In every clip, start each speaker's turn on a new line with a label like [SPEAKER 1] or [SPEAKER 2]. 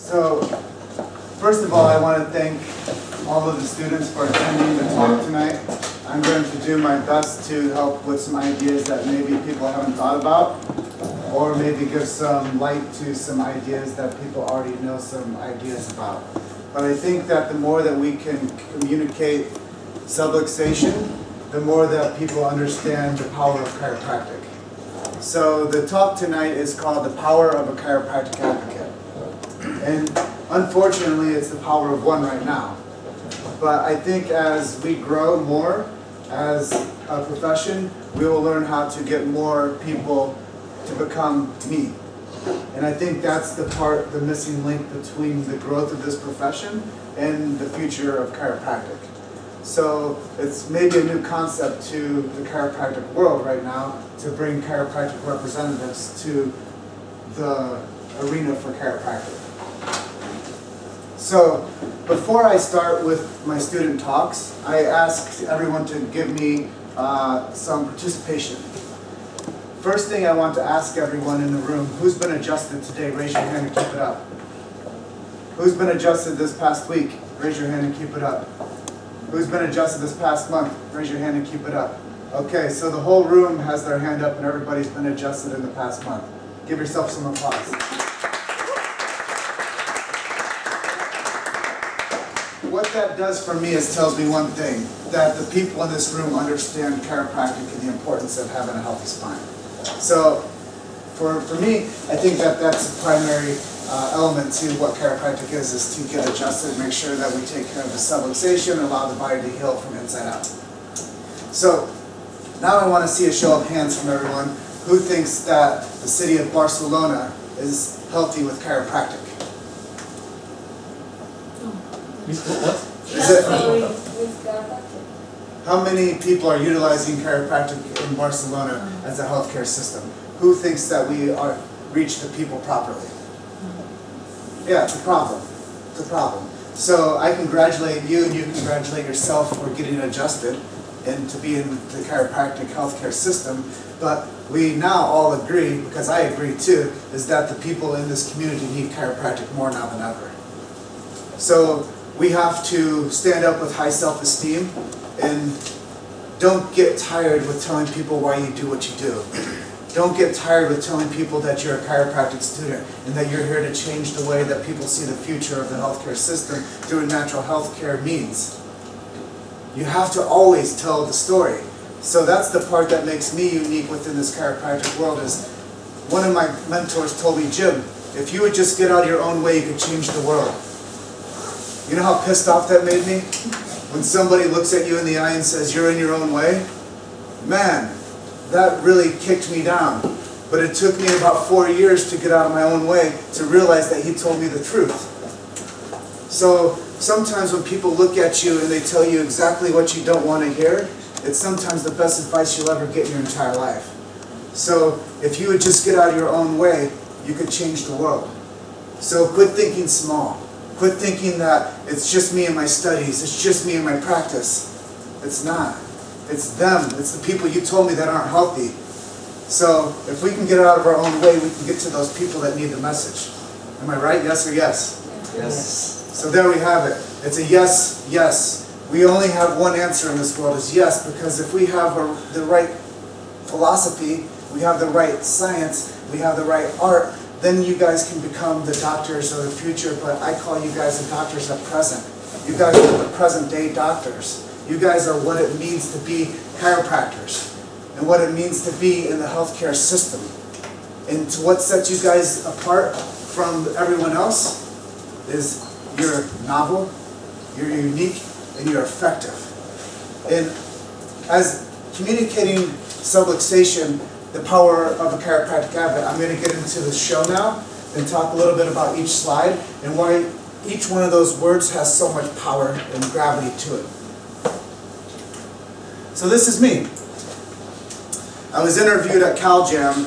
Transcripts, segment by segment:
[SPEAKER 1] So, first of all, I want to thank all of the students for attending the talk tonight. I'm going to do my best to help with some ideas that maybe people haven't thought about, or maybe give some light to some ideas that people already know some ideas about. But I think that the more that we can communicate subluxation, the more that people understand the power of chiropractic. So the talk tonight is called The Power of a Chiropractic Advocate. And unfortunately, it's the power of one right now. But I think as we grow more as a profession, we will learn how to get more people to become me. And I think that's the missing link between the growth of this profession and the future of chiropractic. So it's maybe a new concept to the chiropractic world right now to bring chiropractic representatives to the arena for chiropractic. So before I start with my student talks, I asked everyone to give me some participation. First thing I want to ask everyone in the room, who's been adjusted today? Raise your hand and keep it up. Who's been adjusted this past week? Raise your hand and keep it up. Who's been adjusted this past month? Raise your hand and keep it up. Okay, so the whole room has their hand up and everybody's been adjusted in the past month. Give yourself some applause. What that does for me is tells me one thing, that the people in this room understand chiropractic and the importance of having a healthy spine. So for me, I think that that's the primary element to what chiropractic is to get adjusted, make sure that we take care of the subluxation and allow the body to heal from inside out. So now I want to see a show of hands from everyone who thinks that the city of Barcelona is healthy with chiropractic.
[SPEAKER 2] What?
[SPEAKER 1] Is it, how many people are utilizing chiropractic in Barcelona as a healthcare system? Who thinks that we reach the people properly? Yeah, it's a problem. It's a problem. So I congratulate you and you congratulate yourself for getting adjusted and to be in the chiropractic healthcare system. But we now all agree, because I agree too, is that the people in this community need chiropractic more now than ever. So we have to stand up with high self-esteem and don't get tired with telling people why you do what you do. Don't get tired with telling people that you're a chiropractic student and that you're here to change the way that people see the future of the healthcare system through natural healthcare means. You have to always tell the story. So that's the part that makes me unique within this chiropractic world is one of my mentors told me, Jim, if you would just get out of your own way, you could change the world. You know how pissed off that made me? When somebody looks at you in the eye and says, you're in your own way? Man, that really kicked me down. But it took me about 4 years to get out of my own way to realize that he told me the truth. So sometimes when people look at you and they tell you exactly what you don't want to hear, it's sometimes the best advice you'll ever get in your entire life. So if you would just get out of your own way, you could change the world. So quit thinking small. Quit thinking that it's just me and my studies, it's just me and my practice. It's not. It's them. It's the people you told me that aren't healthy. So if we can get out of our own way, we can get to those people that need the message. Am I right? Yes or yes?
[SPEAKER 2] Yes.
[SPEAKER 1] So there we have it. It's a yes, yes. We only have one answer in this world is yes, because if we have the right philosophy, we have the right science, we have the right art, then you guys can become the doctors of the future, but I call you guys the doctors of present. You guys are the present day doctors. You guys are what it means to be chiropractors and what it means to be in the healthcare system. And what sets you guys apart from everyone else is you're novel, you're unique, and you're effective. And as communicating subluxation, the power of a chiropractic advocate, I'm going to get into the show now and talk a little bit about each slide and why each one of those words has so much power and gravity to it. So this is me. I was interviewed at CalJam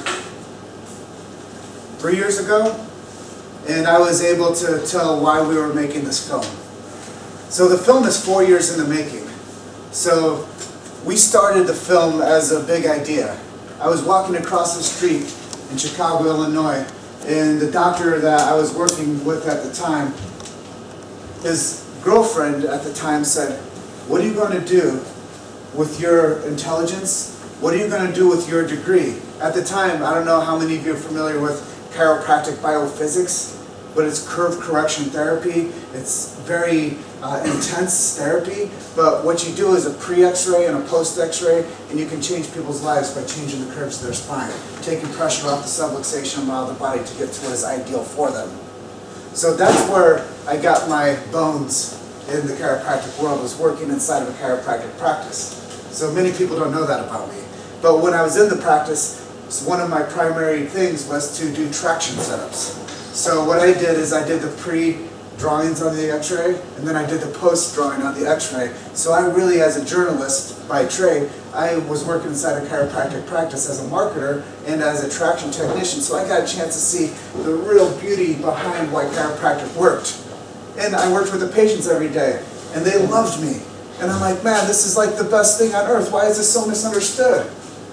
[SPEAKER 1] 3 years ago, and I was able to tell why we were making this film. So the film is 4 years in the making. So we started the film as a big idea. I was walking across the street in Chicago, Illinois, And the doctor that I was working with at the time, his girlfriend at the time said, what are you going to do with your intelligence? What are you going to do with your degree? At the time, I don't know how many of you are familiar with chiropractic biophysics, but it's curve correction therapy. It's very intense therapy, but what you do is a pre-X-ray and a post-X-ray, and you can change people's lives by changing the curves of their spine, taking pressure off the subluxation and allow the body to get to what is ideal for them. So that's where I got my bones in the chiropractic world, was working inside of a chiropractic practice. So many people don't know that about me. But when I was in the practice, one of my primary things was to do traction setups. So what I did is I did the pre-drawings on the X-ray, and then I did the post-drawing on the X-ray. So I really, as a journalist by trade, I was working inside a chiropractic practice as a marketer and as a traction technician. So I got a chance to see the real beauty behind why chiropractic worked. And I worked with the patients every day, and they loved me. And I'm like, man, this is like the best thing on earth. Why is this so misunderstood?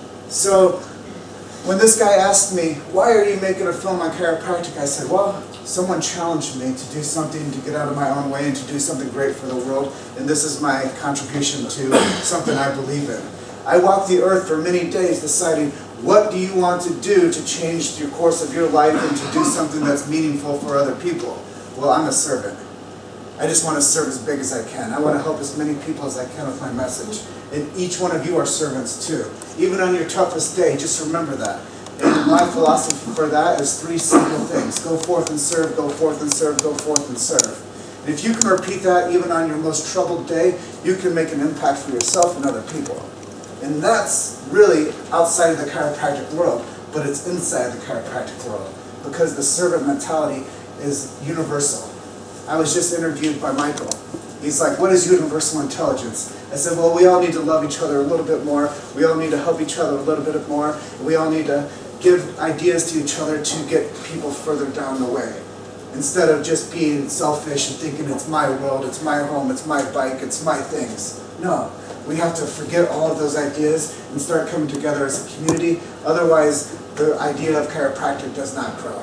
[SPEAKER 1] So when this guy asked me, why are you making a film on chiropractic? I said, well, someone challenged me to do something, to get out of my own way and to do something great for the world. And this is my contribution to something I believe in. I walked the earth for many days deciding, what do you want to do to change the course of your life and to do something that's meaningful for other people? Well, I'm a servant. I just want to serve as big as I can. I want to help as many people as I can with my message. And each one of you are servants too. Even on your toughest day, just remember that. And my philosophy for that is 3 simple things. Go forth and serve, go forth and serve, go forth and serve. And if you can repeat that even on your most troubled day, you can make an impact for yourself and other people. And that's really outside of the chiropractic world, but it's inside the chiropractic world, because the servant mentality is universal. I was just interviewed by Michael. He's like, what is universal intelligence? I said, well, we all need to love each other a little bit more. We all need to help each other a little bit more. We all need to give ideas to each other to get people further down the way. Instead of just being selfish and thinking it's my world, it's my home, it's my bike, it's my things. No, we have to forget all of those ideas and start coming together as a community. Otherwise, the idea of chiropractic does not grow.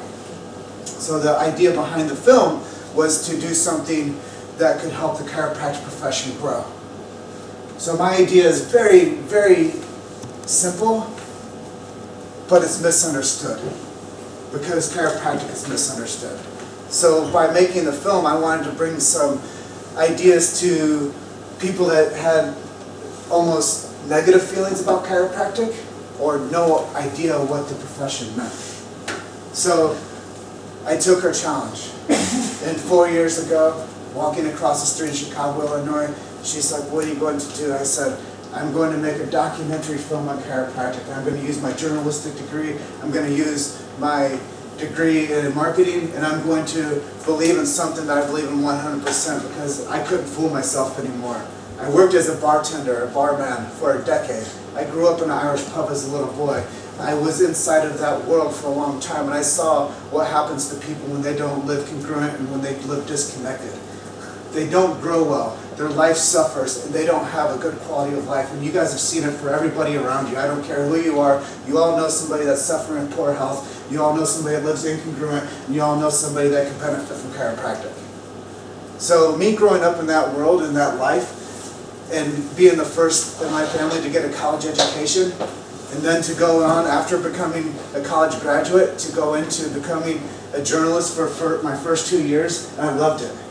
[SPEAKER 1] So the idea behind the film was to do something that could help the chiropractic profession grow. So my idea is very, very simple, but it's misunderstood, because chiropractic is misunderstood. So by making the film, I wanted to bring some ideas to people that had almost negative feelings about chiropractic or no idea what the profession meant. So I took her challenge. And 4 years ago, walking across the street in Chicago, Illinois, she's like, what are you going to do? I said, I'm going to make a documentary film on chiropractic. I'm going to use my journalistic degree. I'm going to use my degree in marketing, and I'm going to believe in something that I believe in 100%, because I couldn't fool myself anymore. I worked as a bartender, a barman, for a decade. I grew up in an Irish pub as a little boy. I was inside of that world for a long time, and I saw what happens to people when they don't live congruent and when they live disconnected. They don't grow well. Their life suffers, and they don't have a good quality of life. And you guys have seen it for everybody around you. I don't care who you are. You all know somebody that's suffering poor health. You all know somebody that lives incongruent, and you all know somebody that can benefit from chiropractic. So me growing up in that world, in that life, and being the first in my family to get a college education, and then to go on after becoming a college graduate to go into becoming a journalist for my first 2 years, and I loved it.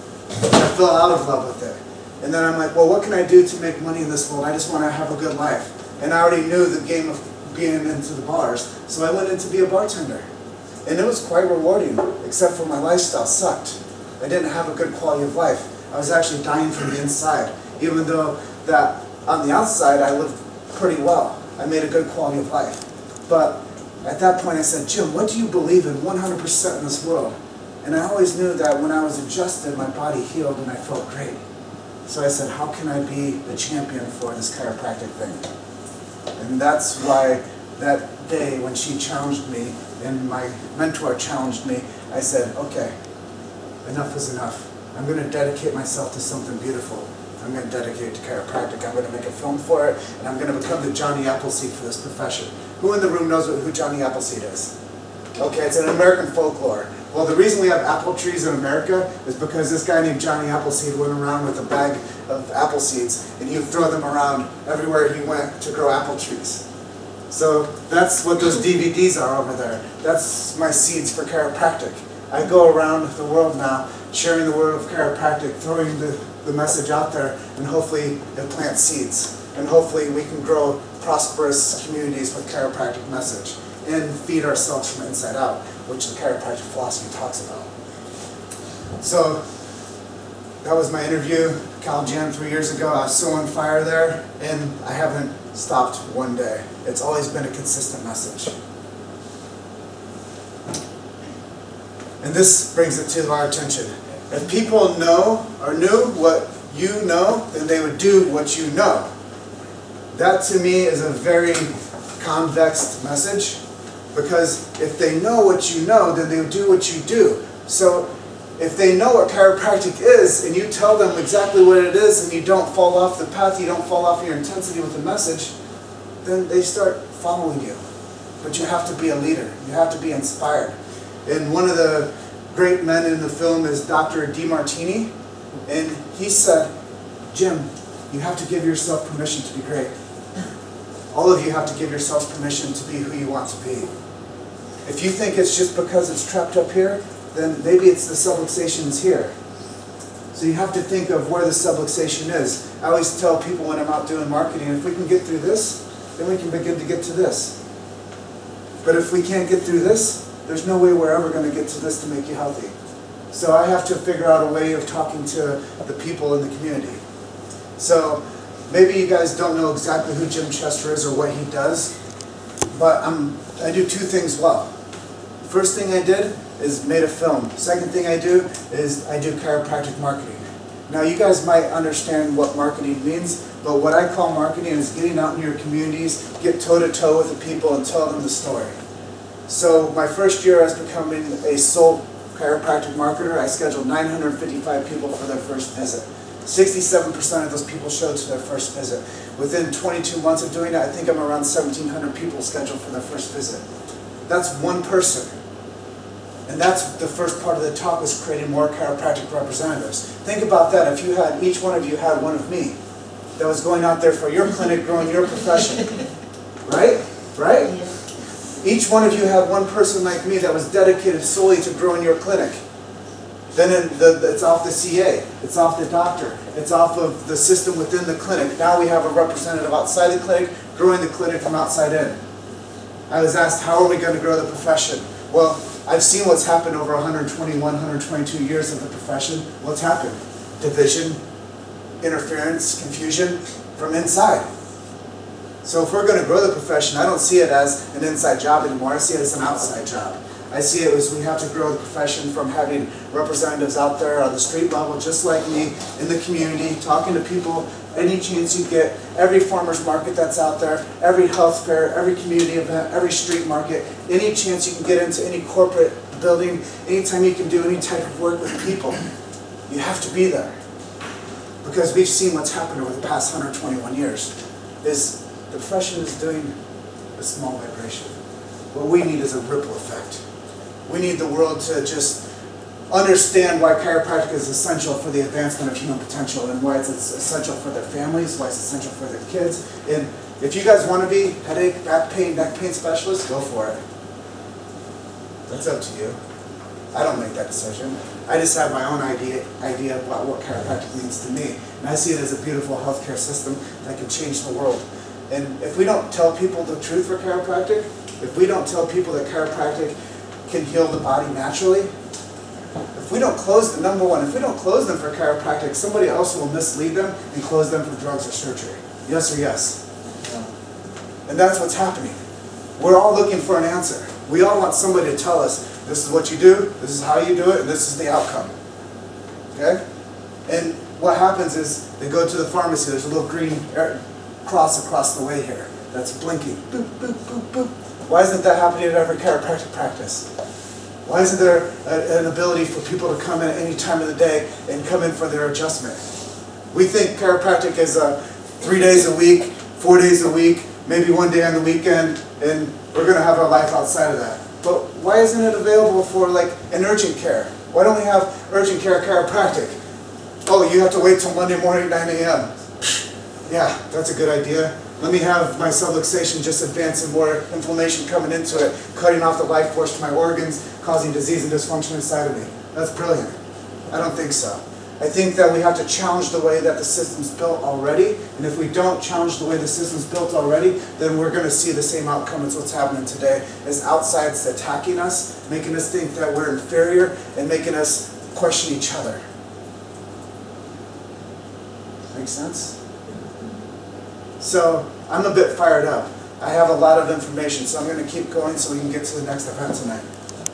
[SPEAKER 1] I fell out of love with it. And then I'm like, well, what can I do to make money in this world? I just want to have a good life. And I already knew the game of being into the bars, so I went in to be a bartender. And it was quite rewarding, except for my lifestyle sucked. I didn't have a good quality of life. I was actually dying from the inside, even though that on the outside I lived pretty well. I made a good quality of life. But at that point I said, Jim, what do you believe in 100% in this world? And I always knew that when I was adjusted, my body healed and I felt great. So I said, how can I be the champion for this chiropractic thing? And that's why that day when she challenged me and my mentor challenged me, I said, okay, enough is enough. I'm going to dedicate myself to something beautiful. I'm going to dedicate it to chiropractic. I'm going to make a film for it, and I'm going to become the Johnny Appleseed for this profession. Who in the room knows who Johnny Appleseed is? Okay, it's an American folklore. Well, the reason we have apple trees in America is because this guy named Johnny Appleseed went around with a bag of apple seeds, and he would throw them around everywhere he went to grow apple trees. So that's what those DVDs are over there. That's my seeds for chiropractic. I go around the world now, sharing the word of chiropractic, throwing the message out there, and hopefully it plants seeds. And hopefully we can grow prosperous communities with chiropractic message and feed ourselves from inside out, which the chiropractic philosophy talks about. So that was my interview, Cal Jam 3 years ago. I was so on fire there, and I haven't stopped one day. It's always been a consistent message. And this brings it to our attention. If people know or knew what you know, then they would do what you know. That to me is a very convex message, because if they know what you know, then they would do what you do. So if they know what chiropractic is, and you tell them exactly what it is, and you don't fall off the path, you don't fall off your intensity with the message, then they start following you. But you have to be a leader. You have to be inspired. And one of the great men in the film is Dr. DeMartini, and he said, Jim, you have to give yourself permission to be great. All of you have to give yourselves permission to be who you want to be. If you think it's just because it's trapped up here, then maybe it's the subluxation's here. So you have to think of where the subluxation is. I always tell people when I'm out doing marketing, if we can get through this, then we can begin to get to this. But if we can't get through this, there's no way we're ever going to get to this to make you healthy. So I have to figure out a way of talking to the people in the community. So maybe you guys don't know exactly who Jim Chester is or what he does, but I do two things well. First thing I did is made a film. Second thing I do is I do chiropractic marketing. Now you guys might understand what marketing means, but what I call marketing is getting out in your communities, get toe-to-toe with the people and tell them the story. So my first year as becoming a sole chiropractic marketer, I scheduled 955 people for their first visit. 67% of those people showed to their first visit. Within 22 months of doing it, I think I'm around 1,700 people scheduled for their first visit. That's one person. And that's the first part of the talk, was creating more chiropractic representatives. Think about that. If you had, each one of you had one of me that was going out there for your clinic, growing your profession. Right? Right? Each one of you had one person like me that was dedicated solely to growing your clinic. Then it's off the CA, it's off the doctor, it's off of the system within the clinic. Now we have a representative outside the clinic, growing the clinic from outside in. I was asked, how are we going to grow the profession? Well, I've seen what's happened over 121, 122 years of the profession. What's happened? Division, interference, confusion from inside. So if we're going to grow the profession, I don't see it as an inside job anymore. I see it as an outside job. I see it as we have to grow the profession from having representatives out there on the street level, just like me, in the community, talking to people any chance you get, every farmer's market that's out there, every health fair, every community event, every street market, any chance you can get into any corporate building, anytime you can do any type of work with people, you have to be there. Because we've seen what's happened over the past 121 years, is the profession is doing a small vibration. What we need is a ripple effect. We need the world to just understand why chiropractic is essential for the advancement of human potential, and why it's essential for their families, why it's essential for their kids. And if you guys want to be headache, back pain, neck pain specialists, go for it. That's up to you. I don't make that decision. I just have my own idea about what chiropractic means to me. And I see it as a beautiful healthcare system that can change the world. And if we don't tell people the truth for chiropractic, if we don't tell people that chiropractic can heal the body naturally, if we don't close them, number one, if we don't close them for chiropractic, somebody else will mislead them and close them for drugs or surgery. Yes or yes? Yeah. And that's what's happening. We're all looking for an answer. We all want somebody to tell us, this is what you do, this is how you do it, and this is the outcome. Okay? And what happens is, they go to the pharmacy, there's a little green cross across the way here that's blinking. Boop, boop, boop, boop. Why isn't that happening at every chiropractic practice? Why isn't there an ability for people to come in at any time of the day and come in for their adjustment? We think chiropractic is 3 days a week, 4 days a week, maybe 1 day on the weekend, and we're going to have our life outside of that. But why isn't it available for like an urgent care? Why don't we have urgent care chiropractic? Oh, you have to wait till Monday morning, 9 a.m. Yeah, that's a good idea. Let me have my subluxation just advance and more inflammation coming into it, cutting off the life force to my organs, causing disease and dysfunction inside of me. That's brilliant. I don't think so. I think that we have to challenge the way that the system's built already, and if we don't challenge the way the system's built already, then we're going to see the same outcome as what's happening today, as outside's attacking us, making us think that we're inferior, and making us question each other. Make sense? So, I'm a bit fired up. I have a lot of information, so I'm going to keep going so we can get to the next event tonight.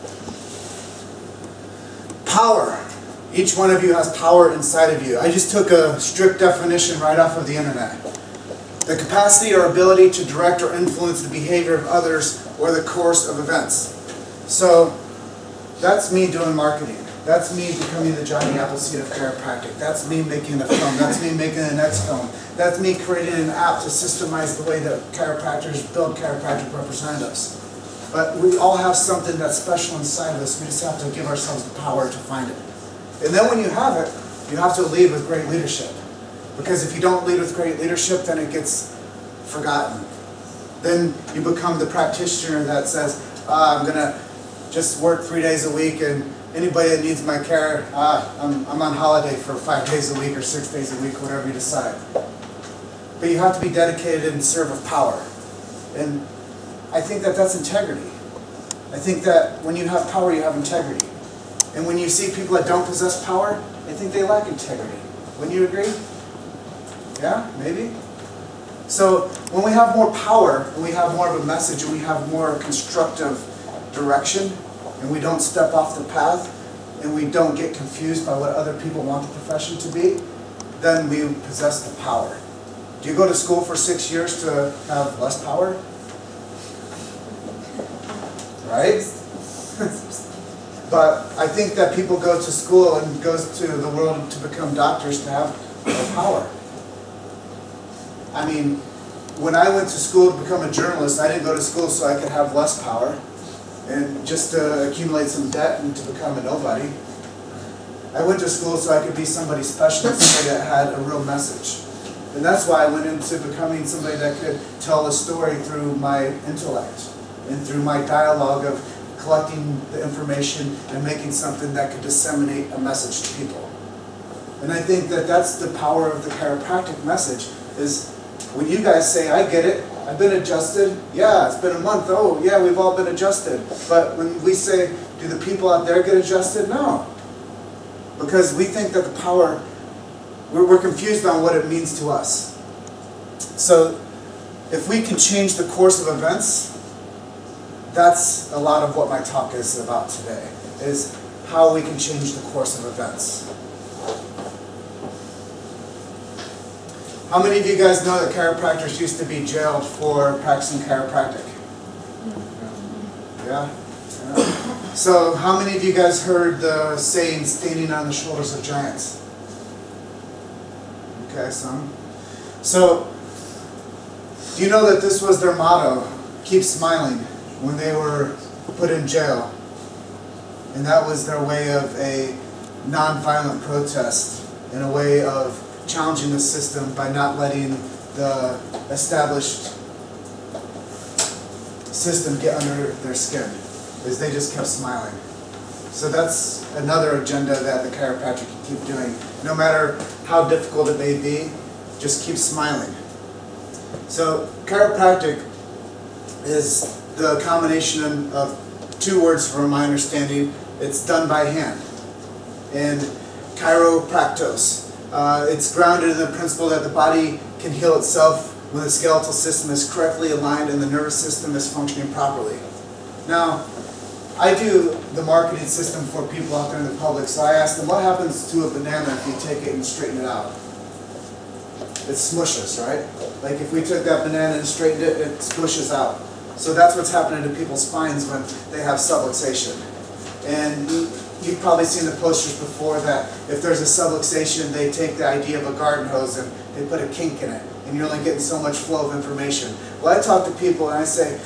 [SPEAKER 1] Power. Each one of you has power inside of you. I just took a strict definition right off of the internet. The capacity or ability to direct or influence the behavior of others or the course of events. So, that's me doing marketing. That's me becoming the Johnny Appleseed of chiropractic. That's me making a film. That's me making the next film. That's me creating an app to systemize the way that chiropractors build chiropractic representatives. But we all have something that's special inside of us. We just have to give ourselves the power to find it. And then when you have it, you have to lead with great leadership. Because if you don't lead with great leadership, then it gets forgotten. Then you become the practitioner that says, I'm going to just work 3 days a week, and anybody that needs my care, I'm on holiday for 5 days a week or 6 days a week, whatever you decide. But you have to be dedicated and serve with power. And I think that that's integrity. I think that when you have power, you have integrity. And when you see people that don't possess power, I think they lack integrity. Wouldn't you agree? Yeah, maybe? So when we have more power, when we have more of a message, and we have more constructive direction, and we don't step off the path, and we don't get confused by what other people want the profession to be, then we possess the power. Do you go to school for 6 years to have less power? Right? But I think that people go to school and go to the world to become doctors to have more power. I mean, when I went to school to become a journalist, I didn't go to school so I could have less power and just to accumulate some debt and to become a nobody. I went to school so I could be somebody special, somebody that had a real message. And that's why I went into becoming somebody that could tell a story through my intellect and through my dialogue of collecting the information and making something that could disseminate a message to people. And I think that that's the power of the chiropractic message, is when you guys say, I get it, I've been adjusted, yeah, it's been a month, oh yeah, we've all been adjusted. But when we say, do the people out there get adjusted? No. Because we think that the power, we're confused on what it means to us. So if we can change the course of events, that's a lot of what my talk is about today, is how we can change the course of events. How many of you guys know that chiropractors used to be jailed for practicing chiropractic? Yeah? Yeah. So how many of you guys heard the saying, standing on the shoulders of giants? Okay, some. So, do you know that this was their motto, keep smiling, when they were put in jail? And that was their way of a non-violent protest, in a way of challenging the system by not letting the established system get under their skin, is they just kept smiling. So that's another agenda that the chiropractic can keep doing. No matter how difficult it may be, just keep smiling. So chiropractic is the combination of two words from my understanding. It's done by hand. And chiropractos. It's grounded in the principle that the body can heal itself when the skeletal system is correctly aligned and the nervous system is functioning properly. Now, I do the marketing system for people out there in the public, so I ask them, what happens to a banana if you take it and straighten it out? It smushes, right? Like if we took that banana and straightened it, it smushes out. So that's what's happening to people's spines when they have subluxation. And you've probably seen the posters before that if there's a subluxation, they take the idea of a garden hose and they put a kink in it, and you're only getting so much flow of information. Well, I talk to people and I say,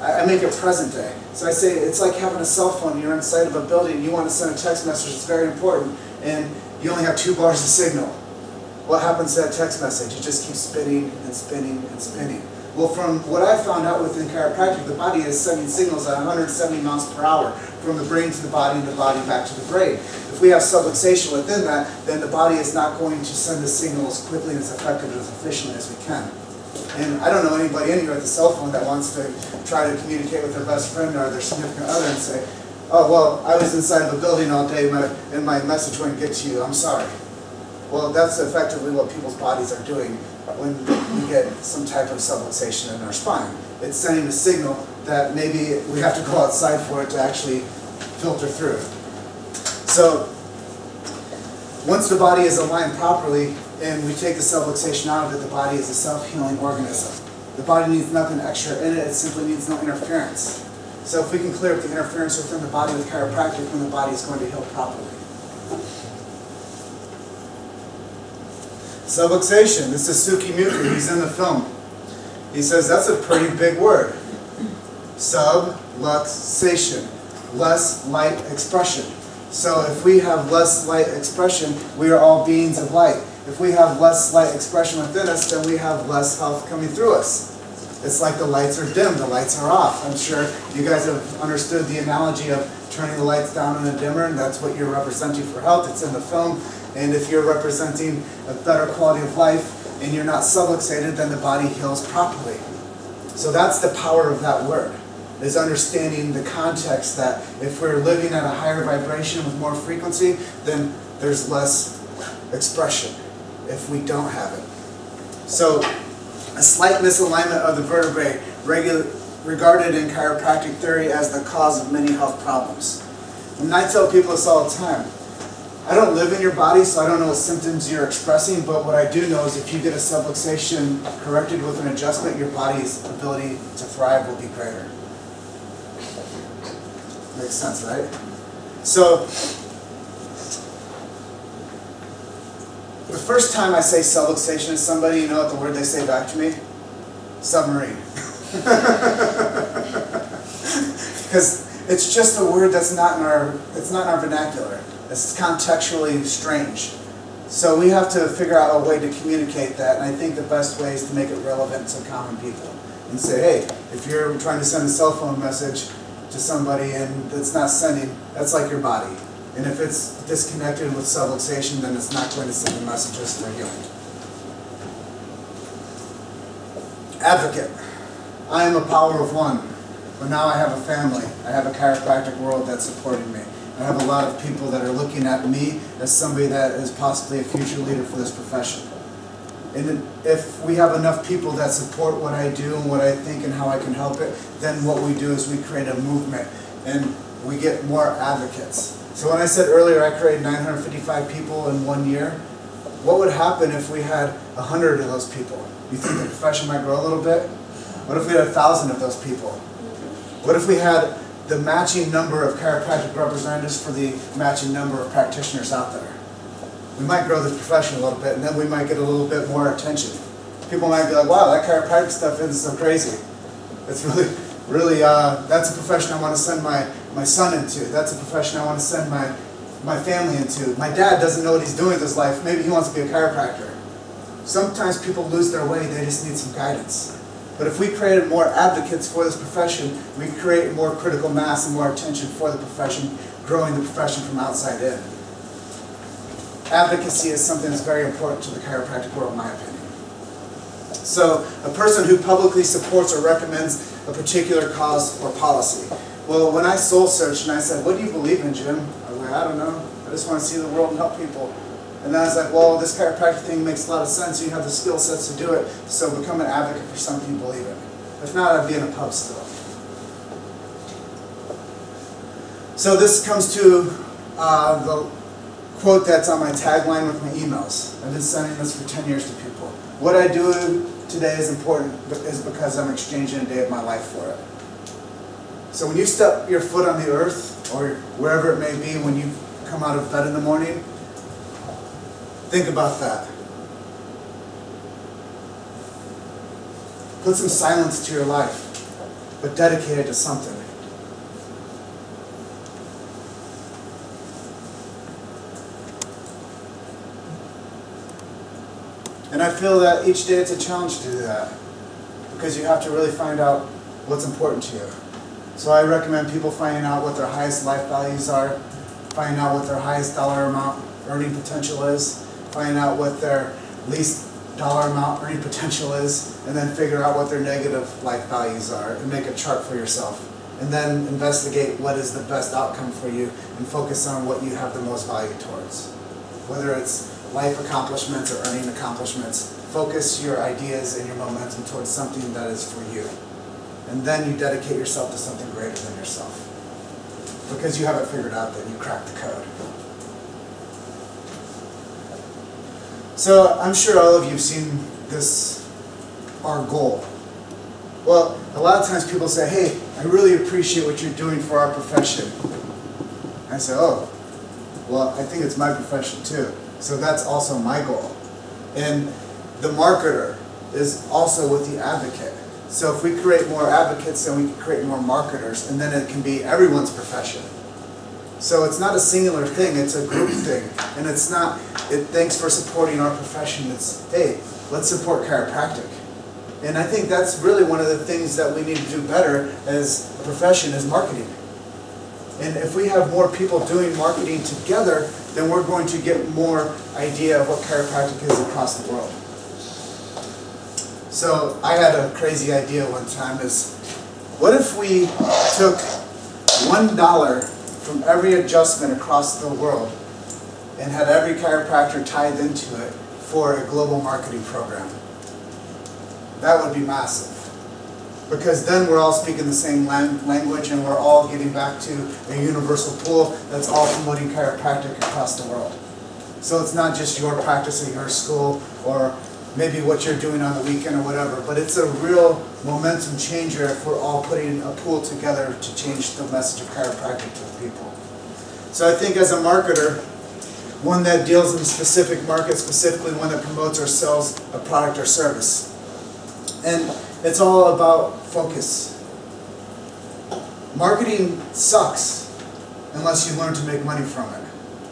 [SPEAKER 1] I make it present day. So I say it's like having a cell phone. You're inside of a building. You want to send a text message. It's very important, and you only have 2 bars of signal. What happens to that text message? It just keeps spinning and spinning and spinning. Well, from what I found out within chiropractic, the body is sending signals at 170 miles per hour from the brain to the body and the body back to the brain. If we have subluxation within that, then the body is not going to send the signal as quickly and as effectively as efficiently as we can. And I don't know anybody in here with a cell phone that wants to try to communicate with their best friend or their significant other and say, oh, well, I was inside of a building all day and my message wouldn't get to you, I'm sorry. Well, that's effectively what people's bodies are doing when we get some type of subluxation in our spine. It's sending a signal that maybe we have to go outside for it to actually filter through. So once the body is aligned properly and we take the subluxation out of it, the body is a self-healing organism. The body needs nothing extra in it, it simply needs no interference. So if we can clear up the interference within the body with chiropractic, then the body is going to heal properly. Subluxation, this is Suki Muku, he's in the film. He says that's a pretty big word. Subluxation, less light expression. So if we have less light expression, we are all beings of light. If we have less light expression within us, then we have less health coming through us. It's like the lights are dim, the lights are off. I'm sure you guys have understood the analogy of turning the lights down in a dimmer, and that's what you're representing for health. It's in the film. And if you're representing a better quality of life and you're not subluxated, then the body heals properly. So that's the power of that word, is understanding the context that if we're living at a higher vibration with more frequency, then there's less expression if we don't have it. So a slight misalignment of the vertebrae regarded in chiropractic theory as the cause of many health problems. And I tell people this all the time. I don't live in your body, so I don't know what symptoms you're expressing, but what I do know is if you get a subluxation corrected with an adjustment, your body's ability to thrive will be greater. Makes sense, right? So, the first time I say subluxation to somebody, you know what the word they say back to me? Submarine. Because it's just a word that's not in our vernacular. It's contextually strange. So we have to figure out a way to communicate that, and I think the best way is to make it relevant to common people. And say, hey, if you're trying to send a cell phone message to somebody and it's not sending, that's like your body. And if it's disconnected with subluxation, then it's not going to send the messages for healing. Advocate. I am a power of one, but now I have a family. I have a chiropractic world that's supporting me. I have a lot of people that are looking at me as somebody that is possibly a future leader for this profession. And if we have enough people that support what I do and what I think and how I can help it, then what we do is we create a movement and we get more advocates. So when I said earlier I created 955 people in 1 year, what would happen if we had 100 of those people? You think the profession might grow a little bit? What if we had 1,000 of those people? What if we had the matching number of chiropractic representatives for the matching number of practitioners out there? We might grow the profession a little bit, and then we might get a little bit more attention. People might be like, wow, that chiropractic stuff isn't so crazy. It's really, that's a profession I want to send my son into. That's a profession I want to send my family into. My dad doesn't know what he's doing with his life. Maybe he wants to be a chiropractor. Sometimes people lose their way, they just need some guidance. But if we created more advocates for this profession, we create more critical mass and more attention for the profession, growing the profession from outside in. Advocacy is something that's very important to the chiropractic world, in my opinion. So, a person who publicly supports or recommends a particular cause or policy. Well, when I soul searched and I said, what do you believe in, Jim? I was like, I don't know. I just want to see the world and help people. And then I was like, well, this chiropractic thing makes a lot of sense. You have the skill sets to do it, so become an advocate for something you believe in. If not, I'd be in a pub still. So this comes to the quote that's on my tagline with my emails. I've been sending this for 10 years to people. What I do today is important is because I'm exchanging a day of my life for it. So when you step your foot on the earth, or wherever it may be, when you come out of bed in the morning, think about that. Put some silence to your life. but dedicate it to something. And I feel that each day it's a challenge to do that, because you have to really find out what's important to you. So I recommend people finding out what their highest life values are, finding out what their highest dollar amount earning potential is, finding out what their least dollar amount earning potential is, and then figure out what their negative life values are and make a chart for yourself. And then investigate what is the best outcome for you and focus on what you have the most value towards. Whether it's life accomplishments or earning accomplishments, focus your ideas and your momentum towards something that is for you. And then you dedicate yourself to something greater than yourself. Because you haven't figured out that you cracked the code. So I'm sure all of you have seen this, our goal. Well, a lot of times people say, hey, I really appreciate what you're doing for our profession. I say, oh, well, I think it's my profession too. So that's also my goal. And the marketer is also with the advocate. So if we create more advocates, then we can create more marketers, and then it can be everyone's profession. So it's not a singular thing, it's a group thing. And it's not, thanks for supporting our profession. It's, hey, let's support chiropractic. And I think that's really one of the things that we need to do better as a profession, is marketing. And if we have more people doing marketing together, then we're going to get more idea of what chiropractic is across the world. So I had a crazy idea one time, is what if we took $1 from every adjustment across the world and had every chiropractor tied into it for a global marketing program? That would be massive. Because then we're all speaking the same language and we're all getting back to a universal pool that's all promoting chiropractic across the world. So it's not just your practice at your school or maybe what you're doing on the weekend or whatever, but it's a real momentum changer if we're all putting a pool together to change the message of chiropractic to the people. So I think as a marketer, one that deals in a specific market, specifically one that promotes or sells a product or service. And it's all about focus. Marketing sucks unless you learn to make money from it.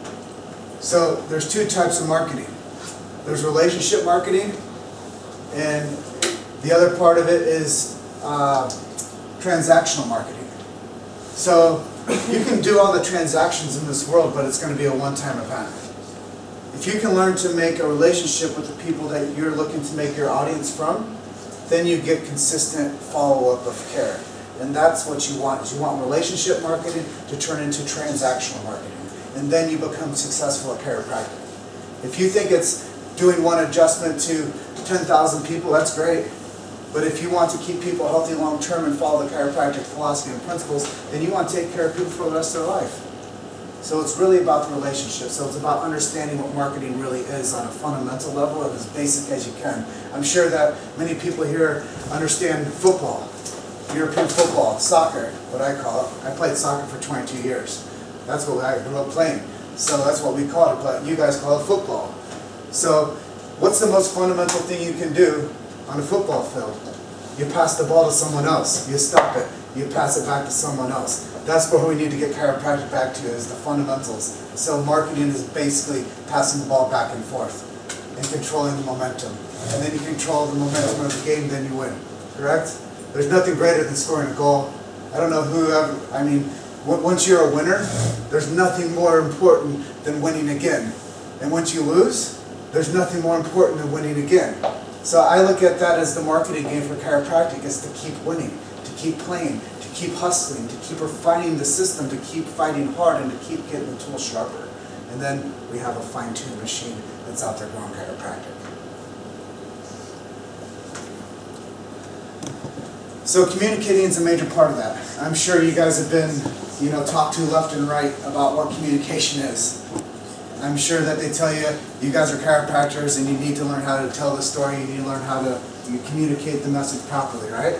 [SPEAKER 1] So there's two types of marketing. There's relationship marketing, and the other part of it is transactional marketing. So you can do all the transactions in this world, but it's going to be a one-time event. If you can learn to make a relationship with the people that you're looking to make your audience from, then you get consistent follow-up of care. And that's what you want, is you want relationship marketing to turn into transactional marketing. And then you become successful at chiropractic. If you think it's doing one adjustment to 10,000 people, that's great. But if you want to keep people healthy long-term and follow the chiropractic philosophy and principles, then you want to take care of people for the rest of their life. So it's really about the relationship. So it's about understanding what marketing really is on a fundamental level and as basic as you can. I'm sure that many people here understand football, European football, soccer, what I call it. I played soccer for 22 years. That's what I grew up playing. So that's what we call it, but you guys call it football. So what's the most fundamental thing you can do on a football field? You pass the ball to someone else. You stop it. You pass it back to someone else. That's where we need to get chiropractic back to, is the fundamentals. So marketing is basically passing the ball back and forth and controlling the momentum. And then you control the momentum of the game, then you win. Correct? There's nothing greater than scoring a goal. I don't know who ever, I mean, once you're a winner, there's nothing more important than winning again. And once you lose, there's nothing more important than winning again. So I look at that as the marketing game for chiropractic, is to keep winning, to keep playing, to keep hustling, to keep refining the system, to keep fighting hard, and to keep getting the tools sharper. And then we have a fine-tuned machine that's out there growing chiropractic. So communicating is a major part of that. I'm sure you guys have been, talked to left and right about what communication is. I'm sure that they tell you, you guys are chiropractors and you need to learn how to tell the story, you need to learn how to communicate the message properly, right?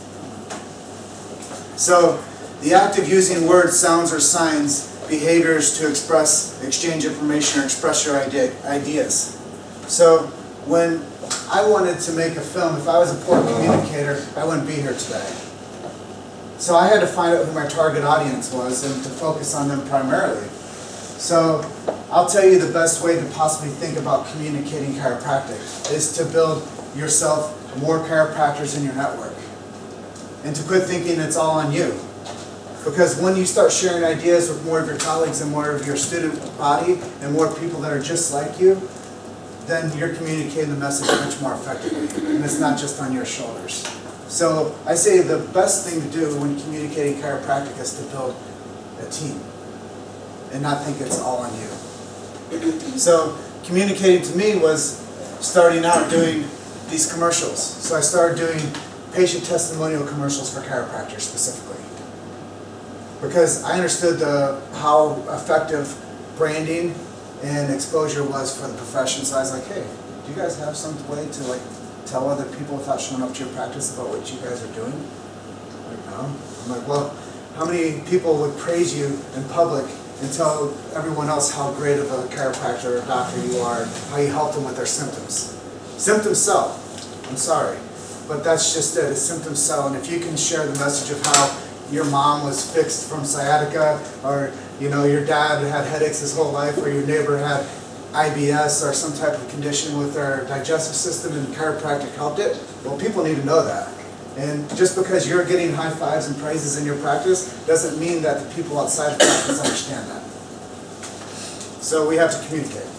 [SPEAKER 1] So the act of using words, sounds, or signs, behaviors to express, exchange information, or express your ideas. So when I wanted to make a film, if I was a poor communicator, I wouldn't be here today. So I had to find out who my target audience was and to focus on them primarily. So I'll tell you the best way to possibly think about communicating chiropractic is to build yourself more chiropractors in your network. And to quit thinking it's all on you. Because when you start sharing ideas with more of your colleagues and more of your student body and more people that are just like you, then you're communicating the message much more effectively. And it's not just on your shoulders. So I say the best thing to do when communicating chiropractic is to build a team and not think it's all on you. So communicating to me was starting out doing these commercials. So I started doing patient testimonial commercials for chiropractors specifically. Because I understood how effective branding and exposure was for the profession. So I was like, hey, do you guys have some way to tell other people without showing up to your practice about what you guys are doing? Like, no. I'm like, well, how many people would praise you in public and tell everyone else how great of a chiropractor or doctor you are and how you help them with their symptoms? Symptoms sell. I'm sorry. But that's just it. Symptoms sell. And if you can share the message of how your mom was fixed from sciatica, or your dad had headaches his whole life, or your neighbor had IBS or some type of condition with their digestive system and chiropractic helped it, well, people need to know that. And just because you're getting high fives and praises in your practice doesn't mean that the people outside the practice understand that. So we have to communicate.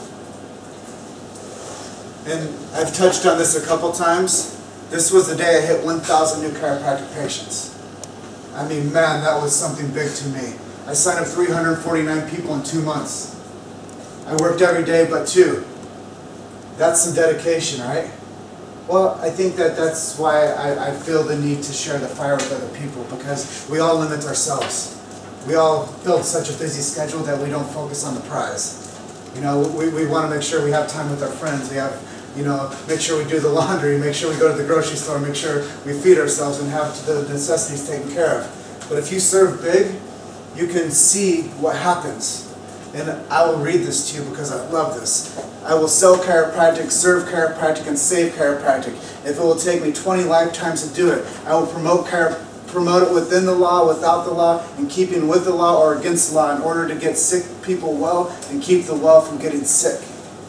[SPEAKER 1] And I've touched on this a couple times. This was the day I hit 1,000 new chiropractic patients. I mean, man, that was something big to me. I signed up 349 people in 2 months. I worked every day but 2. That's some dedication, right? Well, I think that's why I feel the need to share the fire with other people, because we all limit ourselves. We all build such a busy schedule that we don't focus on the prize. We want to make sure we have time with our friends. We have, make sure we do the laundry, make sure we go to the grocery store, make sure we feed ourselves and have the necessities taken care of. But if you serve big, you can see what happens. And I will read this to you because I love this. I will sell chiropractic, serve chiropractic, and save chiropractic. If it will take me 20 lifetimes to do it, I will promote it within the law, without the law, in keeping with the law or against the law in order to get sick people well and keep the well from getting sick.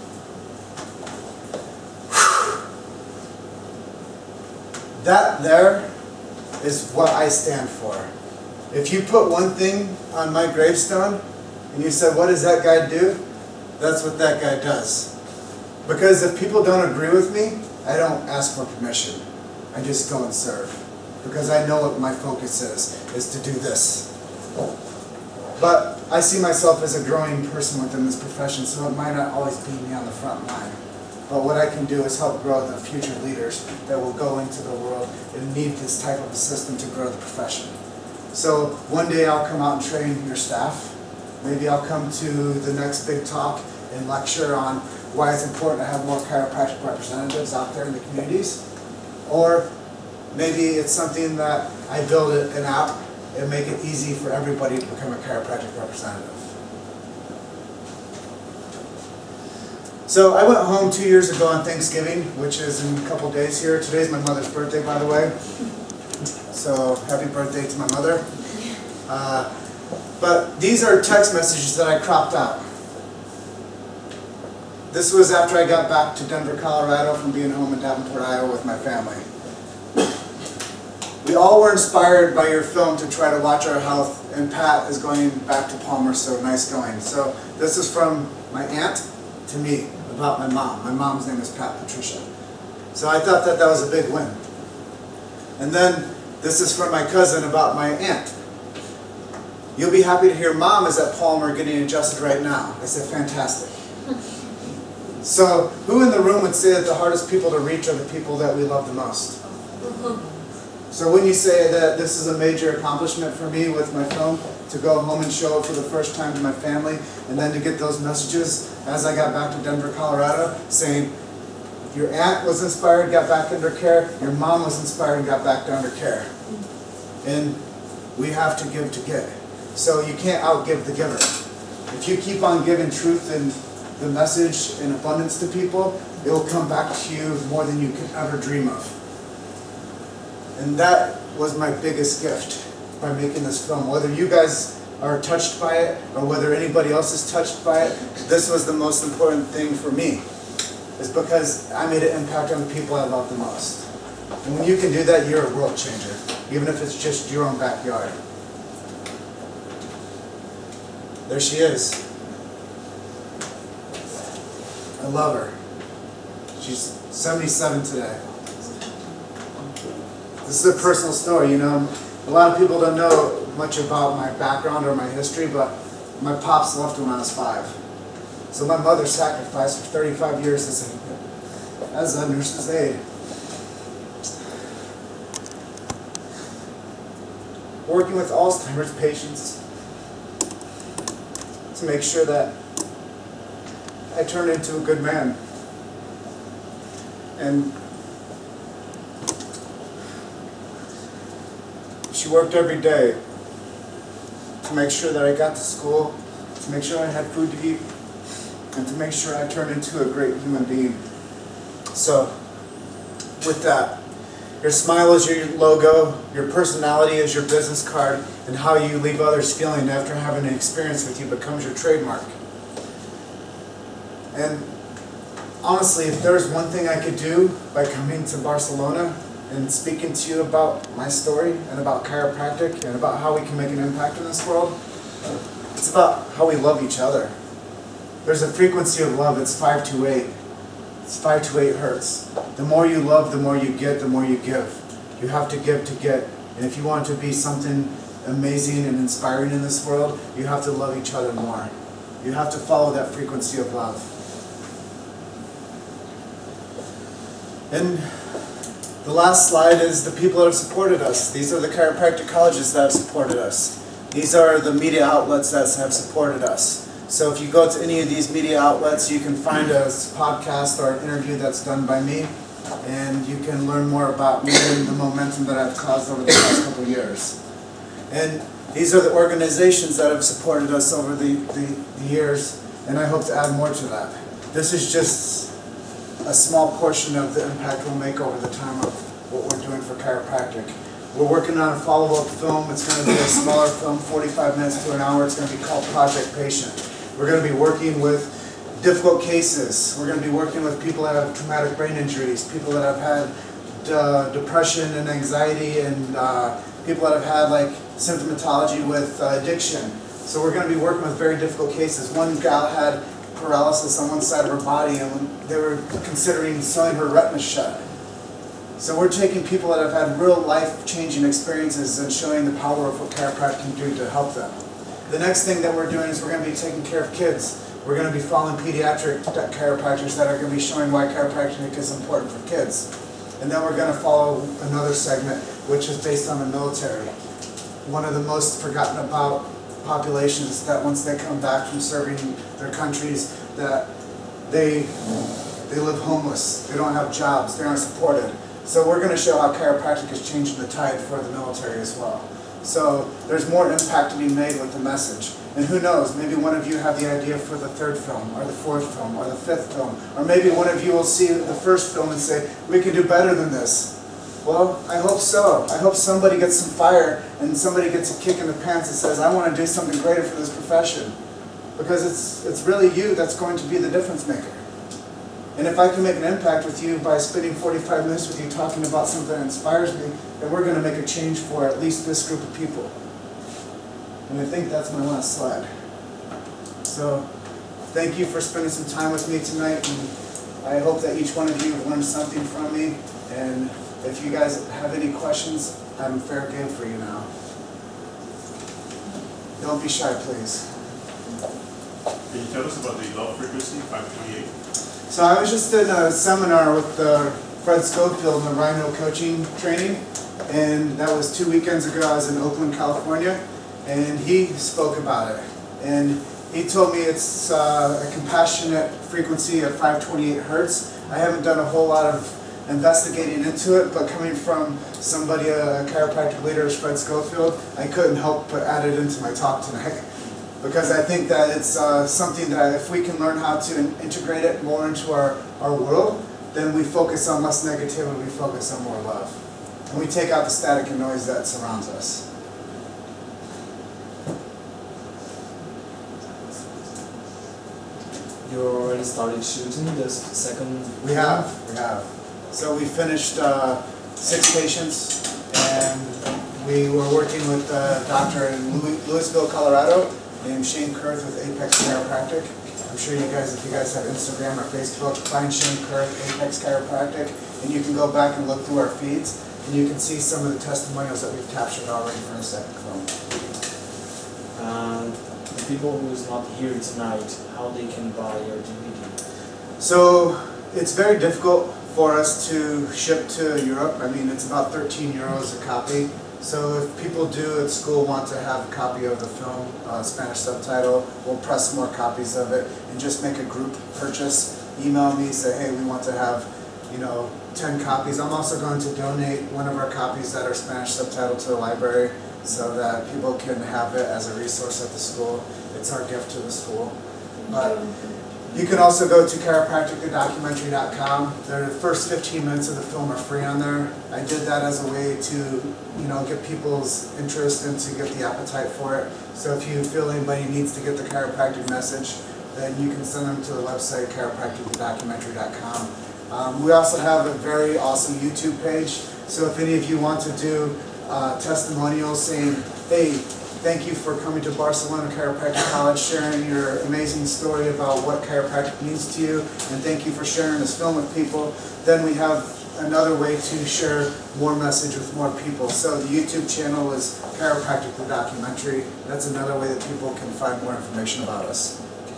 [SPEAKER 1] That there is what I stand for. If you put one thing on my gravestone and you said, what does that guy do? That's what that guy does. Because if people don't agree with me, I don't ask for permission. I just go and serve. Because I know what my focus is to do this. But I see myself as a growing person within this profession, so it might not always be me on the front line. But what I can do is help grow the future leaders that will go into the world and need this type of a system to grow the profession. So one day I'll come out and train your staff. Maybe I'll come to the next big talk and lecture on why it's important to have more chiropractic representatives out there in the communities. Or maybe it's something that I build an app and make it easy for everybody to become a chiropractic representative. So I went home 2 years ago on Thanksgiving, which is in a couple days here. Today's my mother's birthday, by the way. So happy birthday to my mother. But these are text messages that I cropped out. This was after I got back to Denver, Colorado from being home in Davenport, Iowa with my family. We all were inspired by your film to try to watch our health, and Pat is going back to Palmer, so nice going. So this is from my aunt to me about my mom. My mom's name is Pat Patricia. So I thought that was a big win. And then this is from my cousin about my aunt. You'll be happy to hear Mom is at Palmer getting adjusted right now. I said, fantastic. So who in the room would say that the hardest people to reach are the people that we love the most? So when you say that this is a major accomplishment for me with my film, to go home and show it for the first time to my family, and then to get those messages as I got back to Denver, Colorado, saying, your aunt was inspired, got back under care, your mom was inspired and got back under care. And we have to give to get. So you can't outgive the giver. If you keep on giving truth and the message in abundance to people, it will come back to you more than you could ever dream of. And that was my biggest gift. by making this film. Whether you guys are touched by it or whether anybody else is touched by it, this was the most important thing for me. Is because I made an impact on the people I love the most. And when you can do that, you're a world changer, even if it's just your own backyard. There she is. I love her. She's 77 today. This is a personal story, you know. A lot of people don't know much about my background or my history, but my pops left when I was 5. So my mother sacrificed for 35 years as a nurse's aide. Working with Alzheimer's patients to make sure that I turned into a good man. And she worked every day to make sure that I got to school, to make sure I had food to eat, and to make sure I turned into a great human being. So, with that, your smile is your logo, your personality is your business card, and how you leave others feeling after having an experience with you becomes your trademark. And honestly, if there's one thing I could do by coming to Barcelona and speaking to you about my story and about chiropractic and about how we can make an impact in this world, it's about how we love each other. There's a frequency of love, it's 5 to 8. It's 5 to 8 hertz. The more you love, the more you get, the more you give. You have to give to get. And if you want to be something amazing and inspiring in this world, you have to love each other more. You have to follow that frequency of love. And the last slide is the people that have supported us. These are the chiropractic colleges that have supported us. These are the media outlets that have supported us. So if you go to any of these media outlets, you can find a podcast or an interview that's done by me, and you can learn more about me and the momentum that I've caused over the past couple of years. And these are the organizations that have supported us over the years, and I hope to add more to that. This is just a small portion of the impact we'll make over the time of what we're doing for chiropractic. We're working on a follow-up film. It's going to be a smaller film, 45 minutes to an hour. It's going to be called Project Patient. We're going to be working with difficult cases. We're going to be working with people that have traumatic brain injuries, people that have had depression and anxiety, and people that have had like symptomatology with addiction. So we're going to be working with very difficult cases. One gal had paralysis on one side of her body, and they were considering sewing her retina shut. So we're taking people that have had real life-changing experiences and showing the power of what chiropractic can do to help them. The next thing that we're doing is we're going to be taking care of kids. We're going to be following pediatric chiropractors that are going to be showing why chiropractic is important for kids. And then we're going to follow another segment, which is based on the military. One of the most forgotten about populations that once they come back from serving their countries, that they live homeless, they don't have jobs, they aren't supported. So we're going to show how chiropractic is changing the tide for the military as well. So there's more impact to be made with the message. And who knows, maybe one of you have the idea for the 3rd film, or the 4th film, or the 5th film. Or maybe one of you will see the 1st film and say, we can do better than this. Well, I hope so. I hope somebody gets some fire and somebody gets a kick in the pants and says, I want to do something greater for this profession. Because it's really you that's going to be the difference maker. And if I can make an impact with you by spending 45 minutes with you talking about something that inspires me, then we're going to make a change for at least this group of people. And I think that's my last slide. So, thank you for spending some time with me tonight, and I hope that each one of you have learned something from me. And if you guys have any questions, I'm fair game for you now. Don't be shy, please.
[SPEAKER 3] Can you tell us about the low frequency, 528?
[SPEAKER 1] So I was just in a seminar with Fred Schofield in the Rhino coaching training, and that was 2 weekends ago. I was in Oakland, California, and he spoke about it. And he told me it's a compassionate frequency of 528 hertz. I haven't done a whole lot of investigating into it, but coming from somebody, a chiropractic leader as Fred Schofield, I couldn't help but add it into my talk tonight. Because I think that it's something that if we can learn how to integrate it more into our world, then we focus on less negativity, we focus on more love. And we take out the static and noise that surrounds us.
[SPEAKER 2] already started shooting the second?
[SPEAKER 1] We have. So we finished 6 patients, and we were working with a doctor in Louisville, Colorado, named Shane Kurth with Apex Chiropractic. I'm sure you guys, if you guys have Instagram or Facebook, find Shane Kurth, Apex Chiropractic, and you can go back and look through our feeds, and you can see some of the testimonials that we've captured already for the second film.
[SPEAKER 2] And the people who's not here tonight, how they can buy your DVD?
[SPEAKER 1] So it's very difficult for us to ship to Europe. I mean, it's about 13 euros a copy. So if people do at school want to have a copy of the film, Spanish subtitle, we'll press more copies of it and just make a group purchase. Email me, say, hey, we want to have, 10 copies. I'm also going to donate one of our copies that are Spanish subtitled to the library so that people can have it as a resource at the school. It's our gift to the school. But you can also go to chiropracticthedocumentary.com. The first 15 minutes of the film are free on there. I did that as a way to, get people's interest and to get the appetite for it. So if you feel anybody needs to get the chiropractic message, then you can send them to the website, chiropracticthedocumentary.com. We also have a very awesome YouTube page. So if any of you want to do testimonials saying, hey, thank you for coming to Barcelona Chiropractic College, sharing your amazing story about what chiropractic means to you, and thank you for sharing this film with people. Then we have another way to share more message with more people. So the YouTube channel is Chiropractic the Documentary. That's another way that people can find more information about us.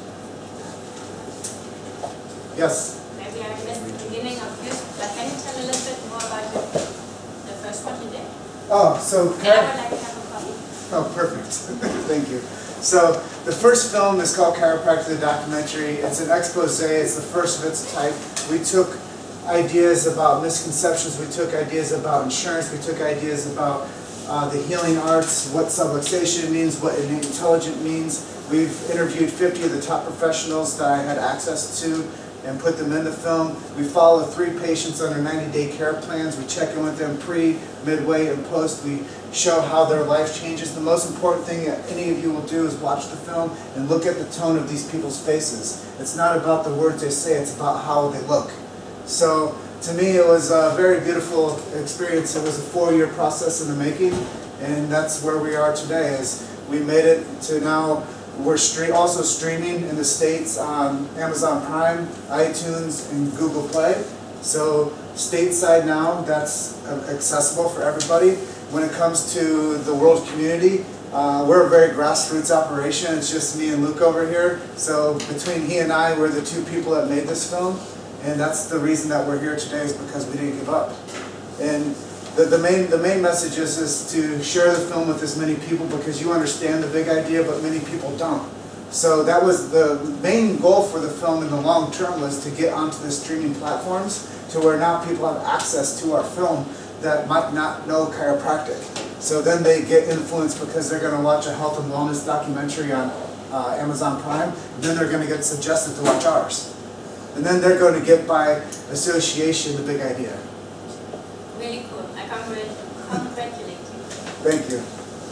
[SPEAKER 1] Yes?
[SPEAKER 4] Maybe I missed the beginning of this, but can you tell a little bit more about the first one you did?
[SPEAKER 1] Oh, so
[SPEAKER 4] And I would like to have a copy.
[SPEAKER 1] Oh, perfect. Thank you. So the first film is called Chiropractic the Documentary. It's an expose. It's the first of its type. We took ideas about misconceptions. We took ideas about insurance. We took ideas about the healing arts, what subluxation means, what innate intelligence means. We've interviewed 50 of the top professionals that I had access to and put them in the film. We follow 3 patients under 90-day care plans. We check in with them pre, midway, and post. We show how their life changes. The most important thing that any of you will do is watch the film and look at the tone of these people's faces. It's not about the words they say, it's about how they look. So to me it was a very beautiful experience. It was a 4-year process in the making, and that's where we are today. Is we made it to now. We're also streaming in the States on Amazon Prime, iTunes, and Google Play. So stateside now, that's accessible for everybody. When it comes to the world community, we're a very grassroots operation. It's just me and Luke over here. So between he and I, we're the 2 people that made this film. And that's the reason that we're here today, is because we didn't give up. And the main message is to share the film with as many people, because you understand the big idea, but many people don't. So that was the main goal for the film in the long term, was to get onto the streaming platforms to where now people have access to our film that might not know chiropractic. So then they get influenced because they're going to watch a health and wellness documentary on Amazon Prime, and then they're going to get suggested to watch ours. And then they're going to get by association the big idea.
[SPEAKER 4] Really cool. I congratulate you.
[SPEAKER 1] Thank you.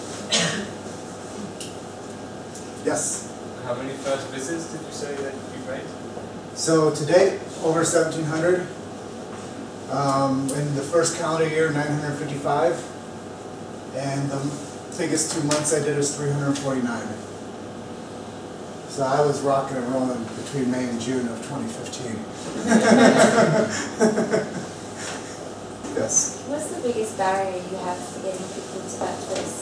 [SPEAKER 1] Yes?
[SPEAKER 5] How many first visits did you say that you made?
[SPEAKER 1] So to date, over 1,700. In the first calendar year, 955. And the biggest 2 months I did was 349. So I was rocking and rolling between May and June of 2015. Yes.
[SPEAKER 6] What's the biggest barrier you have for getting people to that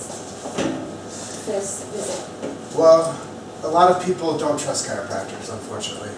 [SPEAKER 6] first visit?
[SPEAKER 1] Well, a lot of people don't trust chiropractors, unfortunately.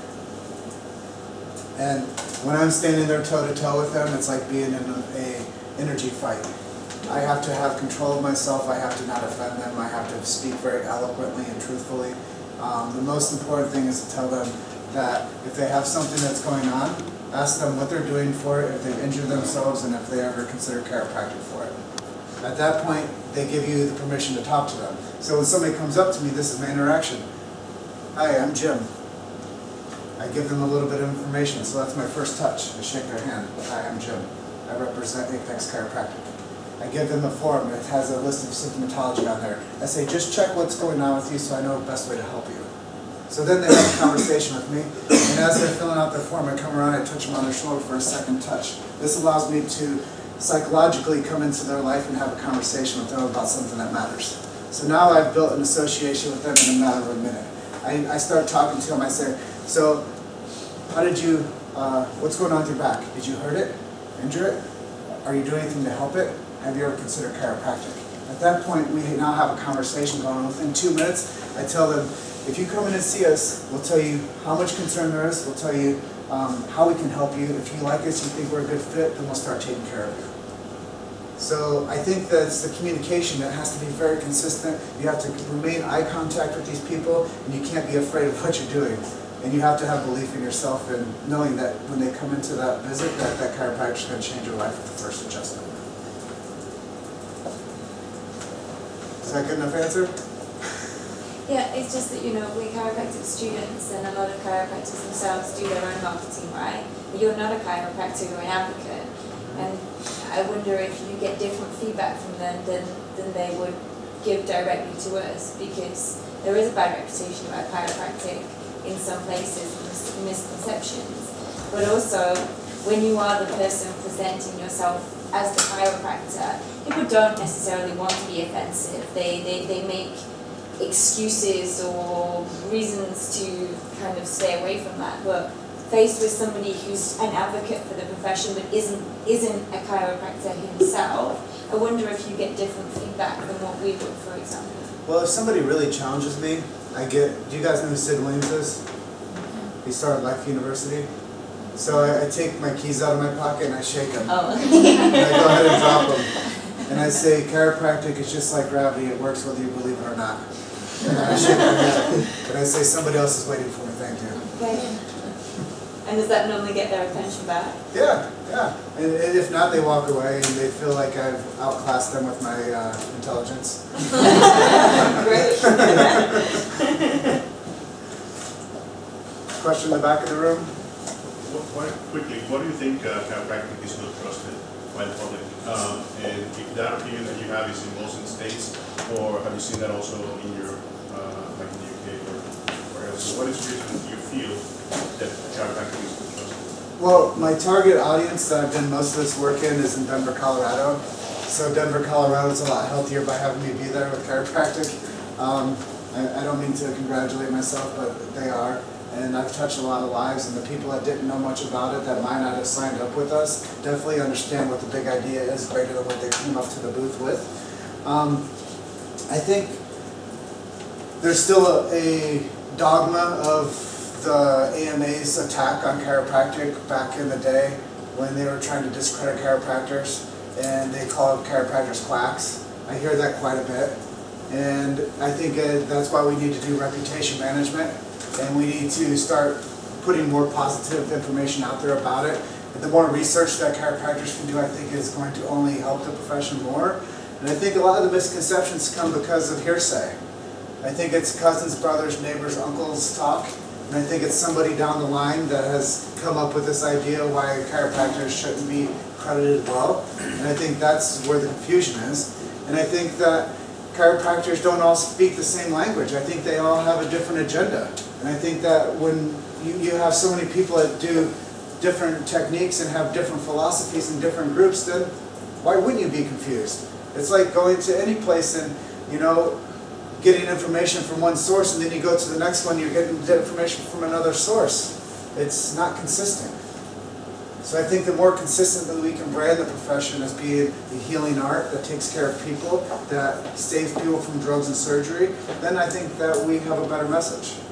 [SPEAKER 1] And when I'm standing there toe-to-toe with them, it's like being in an energy fight. I have to have control of myself. I have to not offend them. I have to speak very eloquently and truthfully. The most important thing is to tell them that if they have something that's going on, ask them what they're doing for it, if they've injured themselves, and if they ever consider chiropractic for it. At that point, they give you the permission to talk to them. So when somebody comes up to me, this is my interaction. Hi, I'm Jim. I give them a little bit of information, so that's my first touch. I shake their hand. Hi, I'm Jim. I represent Apex Chiropractic. I give them a form. It has a list of symptomatology on there. I say, just check what's going on with you so I know the best way to help you. So then they have a conversation with me, and as they're filling out their form, I come around, I touch them on their shoulder for a second touch. This allows me to psychologically come into their life and have a conversation with them about something that matters. So now I've built an association with them in a matter of a minute. I start talking to them, I say, so how did you, what's going on with your back? Did you hurt it? Injure it? Are you doing anything to help it? Have you ever considered chiropractic? At that point, we now have a conversation going on. Within 2 minutes, I tell them, if you come in and see us, we'll tell you how much concern there is, we'll tell you how we can help you. If you like us, you think we're a good fit, then we'll start taking care of you. So I think that's the communication that has to be very consistent. You have to remain eye contact with these people, and you can't be afraid of what you're doing. And you have to have belief in yourself and knowing that when they come into that visit, that chiropractor is going to change your life with the first adjustment. Is that a good enough answer?
[SPEAKER 6] Yeah, it's just that, you know, we're chiropractic students and a lot of chiropractors themselves do their own marketing, right? You're not a chiropractor, you're an advocate. And I wonder if you get different feedback from them than they would give directly to us, because there is a bad reputation about chiropractic in some places, misconceptions. But also, when you are the person presenting yourself as the chiropractor, people don't necessarily want to be offensive. They make excuses or reasons to kind of stay away from that. But faced with somebody who's an advocate for the profession but isn't a chiropractor himself, I wonder if you get different feedback than what we would, for example.
[SPEAKER 1] Well, if somebody really challenges me, do you guys know who Sid Williams is? He started Life University. So I take my keys out of my pocket and I shake them.
[SPEAKER 6] Oh.
[SPEAKER 1] And I go ahead and drop them. And I say, chiropractic is just like gravity, it works whether you believe it or not. And I shake my head. And I say, somebody else is waiting for me, thank you.
[SPEAKER 6] Okay. And does that normally get their attention back?
[SPEAKER 1] Yeah, yeah. And if not, they walk away and they feel like I've outclassed them with my intelligence.
[SPEAKER 6] Great.
[SPEAKER 1] Question in the back of the room?
[SPEAKER 3] Quickly, what do you think chiropractic is not trusted by the public? And if that opinion that you have is in most states, or have you seen that also in Europe, like in the UK or else? So what is the reason you feel that chiropractic is not trusted?
[SPEAKER 1] Well, my target audience that I've done most of this work in is in Denver, Colorado. So Denver, Colorado is a lot healthier by having me be there with chiropractic. I don't mean to congratulate myself, but they are. And I've touched a lot of lives, and the people that didn't know much about it, that might not have signed up with us, definitely understand what the big idea is, greater than what they came up to the booth with. I think there's still a dogma of the AMA's attack on chiropractic back in the day when they were trying to discredit chiropractors, and they called chiropractors quacks. I hear that quite a bit, and I think that's why we need to do reputation management. And we need to start putting more positive information out there about it. And the more research that chiropractors can do, I think is going to only help the profession more. And I think a lot of the misconceptions come because of hearsay. I think it's cousins, brothers, neighbors, uncles talk. And I think it's somebody down the line that has come up with this idea why chiropractors shouldn't be credited well. And I think that's where the confusion is. And I think that chiropractors don't all speak the same language. I think they all have a different agenda. And I think that when you have so many people that do different techniques and have different philosophies in different groups, then why wouldn't you be confused? It's like going to any place and, you know, getting information from one source, and then you go to the next one, you're getting the information from another source. It's not consistent. So I think the more consistently we can brand the profession as being the healing art that takes care of people, that saves people from drugs and surgery, then I think that we have a better message.